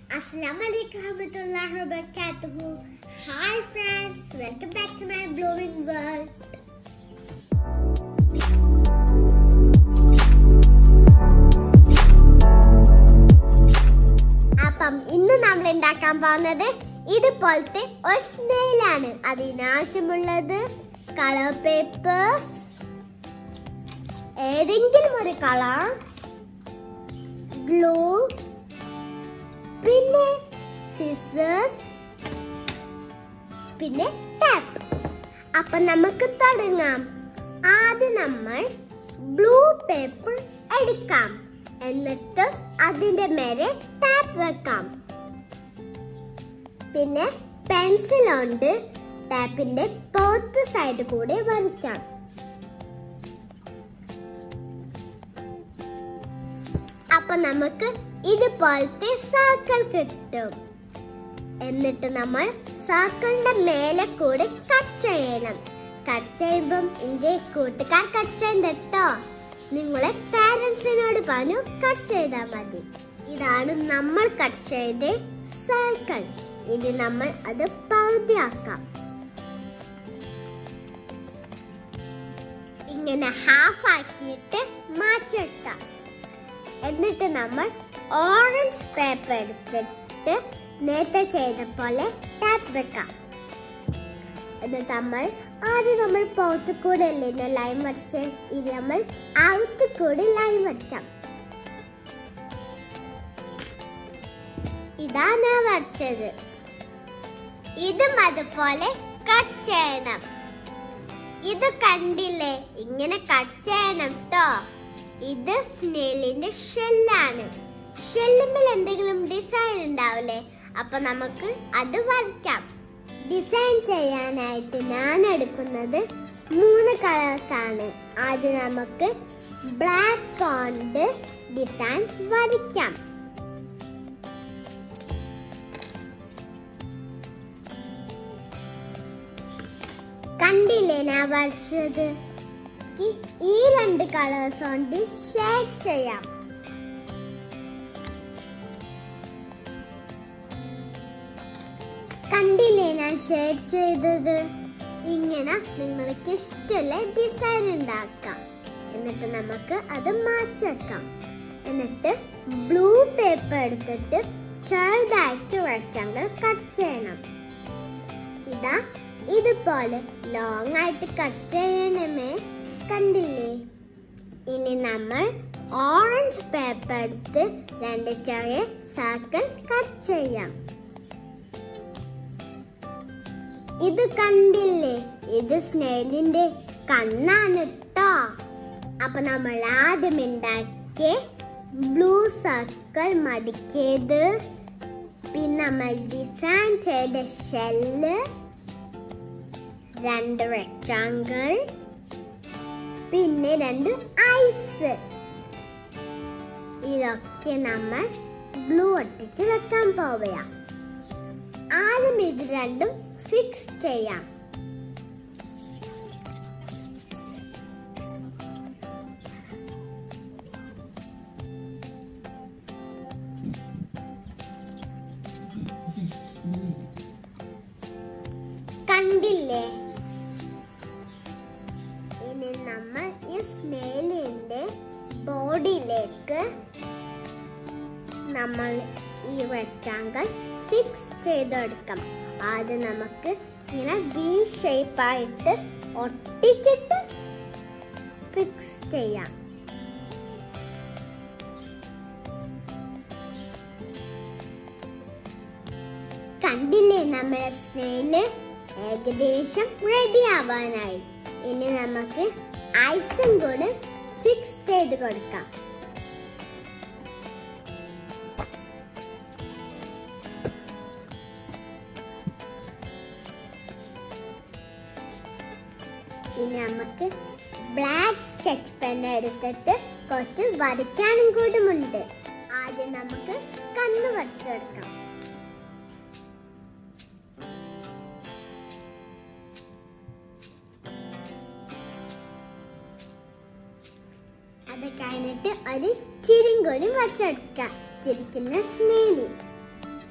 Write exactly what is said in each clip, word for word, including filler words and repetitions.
Assalamualaikum warahmatullahi wabarakatuh. Hi friends, welcome back to my blooming world. അപ്പം ഇന്ന് നമ്മൾ ഉണ്ടാക്കാൻ പോകുന്നത് ഇതുപോലത്തെ ഒരു സ്നെയിൽ ആണ്. അതിനാവശ്യമുള്ളത് കളർ പേപ്പർ, ഏതെങ്കിലും ഒരു കളർ, ഗ്ലൂ, പിന്നെ സിസേഴ്സ്, പിന്നെ ടാപ്പ്. അപ്പൊ നമുക്ക് തുടങ്ങാം. ആദ്യം നമ്മൾ ബ്ലൂ പേപ്പർ എടുക്കാം, എന്നിട്ട് അതിന്റെ മേലെ ടാപ്പ് വെക്കാം. പിന്നെ പെൻസിൽ കൊണ്ട് ടാപ്പിന്റെ പുറത്ത് സൈഡ് കൂടെ വരയ്ക്കാം. അപ്പൊ നമുക്ക് ഇതുപോലത്തെ സർക്കിൾ കിട്ടും. എന്നിട്ട് നമ്മൾ സർക്കിളിന്റെ മേലെ കൂടെ കട്ട് ചെയ്യണം. കട്ട് ചെയ്യുമ്പം എന്റെ കൂട്ടുകാർ കട്ട് ചെയ്യണ്ട കേട്ടോ. നിങ്ങളെ പാരന്റ്സിനോട് പറഞ്ഞു കട്ട് ചെയ്താൽ മതി. ഇതാണ് നമ്മൾ കട്ട് ചെയ്ത സർക്കിൾ. ഇനി നമ്മൾ അത് പകുതിയാക്കാം. ഇങ്ങനെ ഹാഫ് ആക്കിയിട്ട് മാറ്റിവെക്കാം. എന്നിട്ട് നമ്മൾ ഓറഞ്ച് പേപ്പർ എടുത്തിട്ട് നേരത്തെ ചെയ്ത പോലെ ടാപ്പ് വെക്കാം. എന്നിട്ട് നമ്മൾ ആദ്യം നമ്മൾ പുറത്തു കൂടെ അല്ലേ ലൈൻ വരച്ച്, ഇനി നമ്മൾ അകത്തു കൂടി ലൈൻ വരയ്ക്കാം. ഇതാണ് ഞാൻ വരച്ചത്. ഇതും അതുപോലെ കട്ട് ചെയ്യണം. ഇത് കണ്ടില്ലേ, ഇങ്ങനെ കട്ട് ചെയ്യണം ട്ടോ. ഇത് സ്നെയിലിന്റെ ഷെല്ലാണ്. ഷെല്ലുമ്മിൽ എന്തെങ്കിലും ഡിസൈൻ ഉണ്ടാവില്ലേ, അപ്പൊ നമുക്ക് അത് വരയ്ക്കാം. ഡിസൈൻ ചെയ്യാനായിട്ട് ഞാൻ എടുക്കുന്നത് മൂന്ന് കളേഴ്സ് ആണ്. ആദ്യം നമുക്ക് ബ്ലാക്ക് കൊണ്ട് ഡിസൈൻ വരയ്ക്കാം. കണ്ടില്ലേ ഞാൻ വരച്ചത്? ഈ രണ്ട് കളേഴ്സ് കൊണ്ട് ഷെയ്ഡ് ചെയ്യാം. കണ്ടില്ലേ ഞാൻ ഷെയ്ഡ് ചെയ്തത്? ഇങ്ങനെ നിങ്ങൾക്ക് ഇഷ്ടമുള്ള ഡിസൈൻ ഉണ്ടാക്കാം. എന്നിട്ട് നമുക്ക് അത് മാറ്റി വെക്കാം. എന്നിട്ട് ബ്ലൂ പേപ്പർ എടുത്തിട്ട് ചെറുതായിട്ട് റെക്റ്റാങ്കിൾ കട്ട് ചെയ്യണം. ഇതാ ഇതുപോലെ ലോങ് ആയിട്ട് കട്ട് ചെയ്യണമേ. കണ്ടില്ലേ? ഇനി നമ്മൾ ഓറഞ്ച് പേപ്പർ എടുത്ത് രണ്ട് ചെറിയ സർക്കിൾ കട്ട് ചെയ്യാം. ഇത് കണ്ടില്ലേ, ഇത് സ്നെയിലിന്റെ കണ്ണാണ് ട്ടോ. അപ്പൊ നമ്മൾ ആദ്യം ഉണ്ടാക്കിയ ബ്ലൂ സർക്കിൾ മടിക്കിയത്, പിന്നെ നമ്മൾ ഡിസൈൻ ചെയ്ത ഷെല്ല്, രണ്ട് റെക്റ്റാങ്കിൾ, പിന്നെ രണ്ട് ഐസ്, ഇതൊക്കെ നമ്മൾ ഗ്ലൂ ഒട്ടിച്ച് വെക്കാൻ പോവുക. ആദ്യം ഇത് രണ്ടും ഫിക്സ് ചെയ്യാം. കണ്ടില്ലേ? ഇനി നമ്മൾ ഈ സ്നെയിലിന്റെ ബോഡിയിലേക്ക് നമ്മൾ ഈ റെക്റ്റാങ്കിൾ ഫിക്സ് ചെയ്തെടുക്കാം. ആദ്യം നമുക്ക് ഇങ്ങനെ വി ഷേപ്പ് ആയിട്ട് ഒട്ടിച്ചിട്ട് ഫിക്സ് ചെയ്യാം. കണ്ടില്ലേ, നമ്മുടെ സ്നെയില് ഏകദേശം റെഡി ആവാനായി. ഇനി നമുക്ക് ഐസും കൂടെ ഫിക്സ് ചെയ്ത് കൊടുക്കാം. ഇനി നമുക്ക് ബ്ലാക്ക് സ്കെച്ച് പെൻ എടുത്തിട്ട് കുറച്ച് വരയ്ക്കാനും കൂടുമുണ്ട്. ആദ്യം നമുക്ക് കണ്ണ് വരച്ചെടുക്കാം. അത് കഴിഞ്ഞിട്ട് ഒരു ചിരിങ്കൊലി വരച്ചെടുക്കാം. ചിരിക്കുന്ന സ്നെയില്.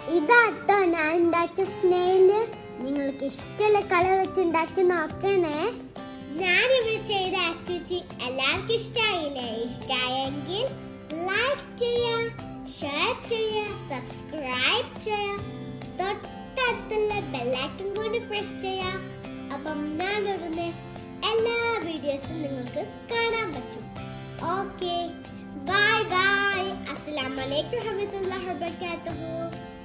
ഇതാട്ടോ ഞാൻ ഉണ്ടാക്കിയ സ്നെയില്. നിങ്ങൾക്ക് ഇഷ്ടമുള്ള കളർ വെച്ച് ഉണ്ടാക്കി നോക്കണേ. ഞാനിവിടെ ചെയ്ത ആക്ടിവിറ്റി എല്ലാവർക്കും ഇഷ്ടമായില്ലേ? ഇഷ്ടമായെങ്കിൽ ലൈക്ക് ചെയ്യാം, ഷെയർ ചെയ്യാം, സബ്സ്ക്രൈബ് ചെയ്യാം, തൊട്ടടുത്തുള്ള ബെല്ലൈക്കൺ കൂടി പ്രസ് ചെയ്യാം. അപ്പം ഞാൻ ഇടുന്ന എല്ലാ വീഡിയോസും നിങ്ങൾക്ക് കാണാൻ പറ്റും. Okay, bye bye. അസ്സലാമു അലൈക്കും വറഹ്മത്തുള്ളാഹി വബറകാതുഹു.